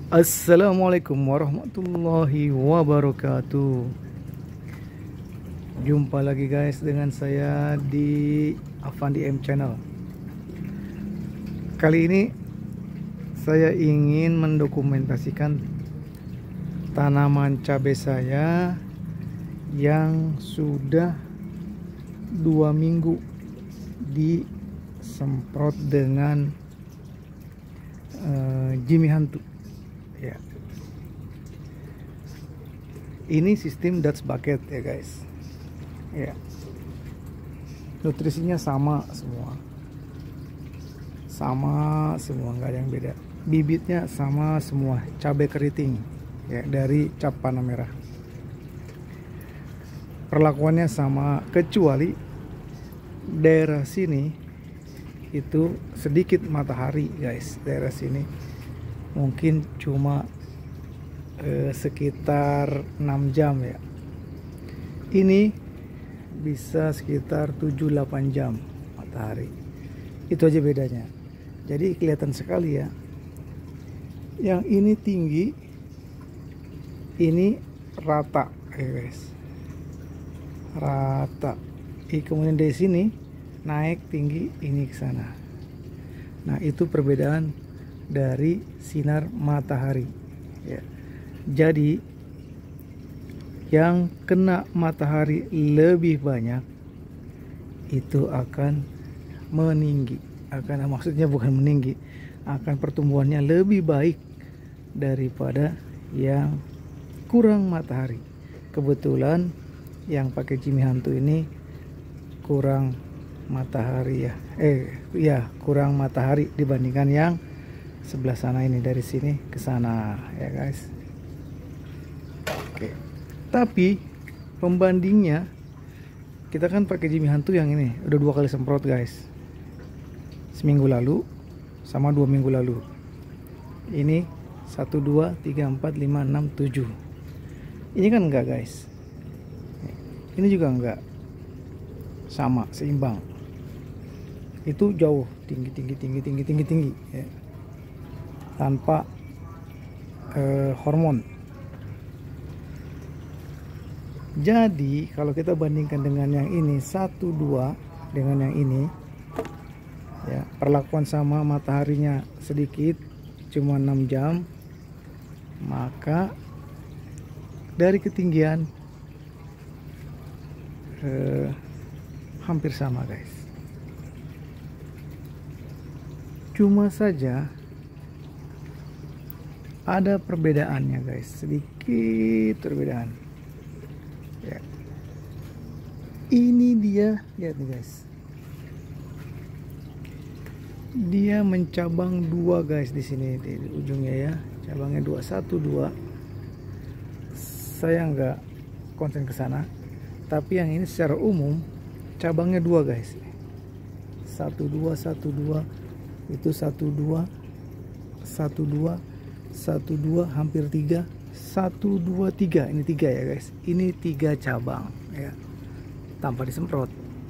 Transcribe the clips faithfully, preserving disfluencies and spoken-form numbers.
Assalamualaikum warahmatullahi wabarakatuh. Jumpa lagi guys dengan saya di Avandi M Channel. Kali ini saya ingin mendokumentasikan tanaman cabai saya yang sudah dua minggu disemprot dengan uh, Jimmy Hantu. Ya, ini sistem Dutch bucket ya guys. Ya, nutrisinya sama semua, sama semua, nggak ada yang beda. Bibitnya sama semua, cabai keriting ya dari cap panah merah. Perlakuannya sama, kecuali daerah sini itu sedikit matahari guys. Daerah sini mungkin cuma eh, sekitar enam jam ya. Ini bisa sekitar tujuh delapan jam matahari. Itu aja bedanya. Jadi kelihatan sekali ya. Yang ini tinggi, ini rata ya guys. Rata. Ini kemudian dari sini naik tinggi, ini ke sana. Nah, itu perbedaan dari sinar matahari ya. Jadi yang kena matahari lebih banyak itu akan meninggi, akan maksudnya bukan meninggi, akan pertumbuhannya lebih baik daripada yang kurang matahari. Kebetulan yang pakai Jimmy Hantu ini kurang matahari ya, eh ya kurang matahari dibandingkan yang sebelah sana ini, dari sini ke sana ya guys. Oke. Tapi pembandingnya kita kan pakai Jimmy Hantu yang ini udah dua kali semprot guys. Seminggu lalu sama dua minggu lalu. Ini satu, dua, tiga, empat, lima, enam, tujuh. Ini kan enggak guys. Ini juga enggak. Sama, seimbang. Itu jauh, tinggi tinggi tinggi tinggi tinggi tinggi ya. Tanpa eh, hormon. Jadi kalau kita bandingkan dengan yang ini satu dua dengan yang ini ya, perlakuan sama, mataharinya sedikit cuma enam jam, maka dari ketinggian eh, hampir sama guys. Cuma saja ada perbedaannya guys, sedikit perbedaan ya. Ini dia, lihat nih guys, dia mencabang dua guys di sini di ujungnya ya, cabangnya dua, satu dua. Saya nggak konsen ke sana, tapi yang ini secara umum cabangnya dua guys, satu dua satu dua, itu satu dua satu dua satu dua, hampir tiga, satu dua tiga, ini tiga ya guys, ini tiga cabang ya tanpa disemprot.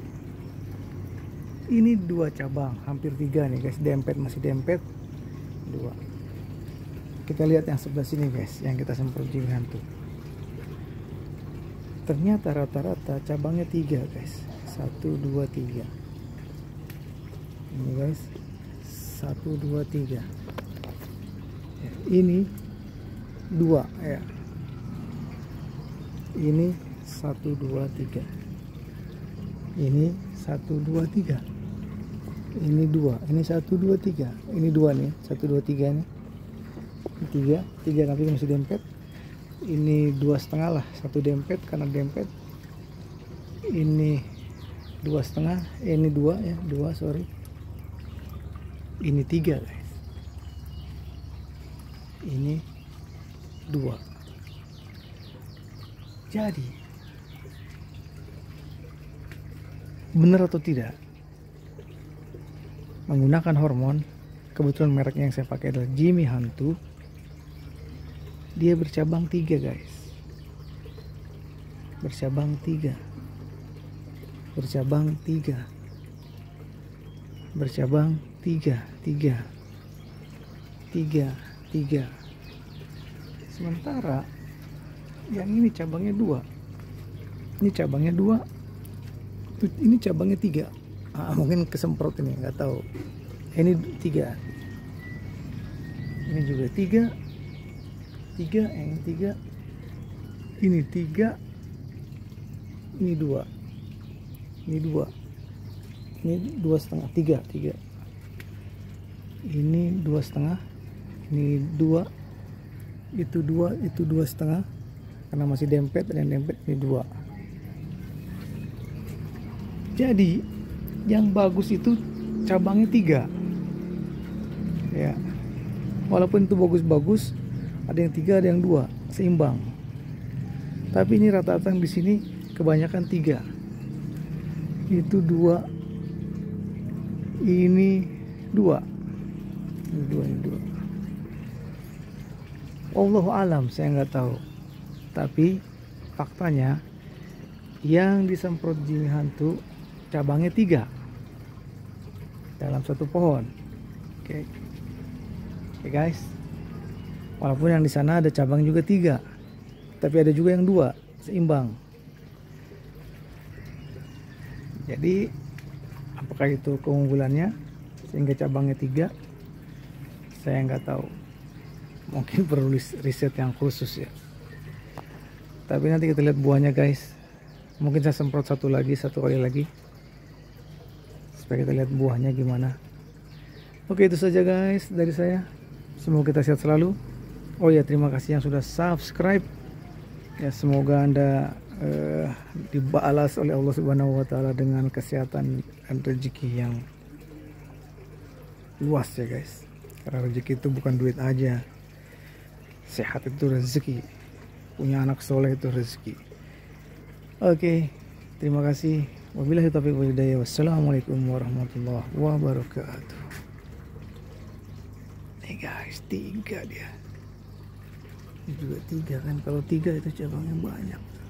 Ini dua cabang, hampir tiga nih guys, dempet, masih dempet dua. Kita lihat yang sebelah sini guys, yang kita semprot Jimmy Hantu, ternyata rata-rata cabangnya tiga guys, satu dua tiga, ini guys, satu dua tiga. Ini dua ya, ini satu dua tiga, ini satu dua tiga, ini dua, ini satu dua tiga, ini dua nih, satu dua tiga nih, ini tiga tiga tapi masih dempet. Ini dua setengah lah, satu dempet karena dempet. Ini dua setengah, ini dua ya, dua sorry, ini tiga guys. Ini dua. Jadi benar atau tidak menggunakan hormon, kebetulan mereknya yang saya pakai adalah Jimmy Hantu, dia bercabang tiga guys, bercabang tiga, bercabang tiga, bercabang tiga, tiga, tiga, tiga, Sementara yang ini cabangnya dua, ini cabangnya dua, ini cabangnya tiga. Ah, mungkin kesemprot ini, nggak tahu. Ini tiga, ini juga tiga, tiga, yang tiga, ini tiga, ini dua, ini dua, ini dua setengah, tiga, tiga, ini dua setengah, ini dua, itu dua, itu dua setengah, karena masih dempet dan dempet, ini dua. Jadi yang bagus itu cabangnya tiga, ya. Walaupun itu bagus-bagus, ada yang tiga, ada yang dua, seimbang. Tapi ini rata-rata di sini kebanyakan tiga. Itu dua, ini dua, ini dua, ini dua. Allahu alam, saya nggak tahu. Tapi faktanya yang disemprot Jimmy hantu cabangnya tiga dalam satu pohon. Oke, okay. Oke okay guys, walaupun yang di sana ada cabang juga tiga, tapi ada juga yang dua, seimbang. Jadi apakah itu keunggulannya sehingga cabangnya tiga? Saya nggak tahu. Mungkin perlu riset yang khusus ya. Tapi nanti kita lihat buahnya guys. Mungkin saya semprot satu lagi, satu kali lagi, supaya kita lihat buahnya gimana. Oke, itu saja guys dari saya. Semoga kita sehat selalu. Oh ya, terima kasih yang sudah subscribe. Ya, semoga Anda uh, dibalas oleh Allah Subhanahu wa taala dengan kesehatan dan rezeki yang luas ya guys. Karena rezeki itu bukan duit aja. Sehat itu rezeki. Punya anak soleh itu rezeki. Oke, terima kasih. Wabillahi taufiq wal hidayah. Wassalamualaikum warahmatullahi wabarakatuh. Nih guys, tiga dia. Ini juga tiga kan. Kalau tiga itu cabangnya banyak.